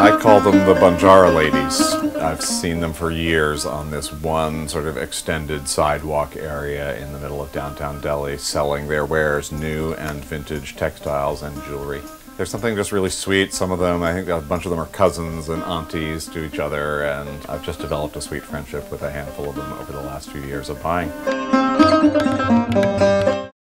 I call them the Banjara ladies. I've seen them for years on this one sort of extended sidewalk area in the middle of downtown Delhi, selling their wares, new and vintage textiles and jewelry. There's something just really sweet. Some of them, I think a bunch of them are cousins and aunties to each other, and I've just developed a sweet friendship with a handful of them over the last few years of buying.